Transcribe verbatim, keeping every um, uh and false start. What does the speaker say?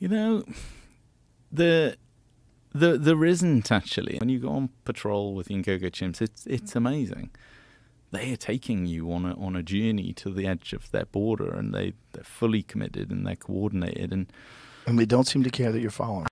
You know, the the there isn't actually. When you go on patrol with Ingogo chimps, it's it's amazing. They are taking you on a on a journey to the edge of their border, and they they're fully committed and they're coordinated, and and they don't seem to care that you're following.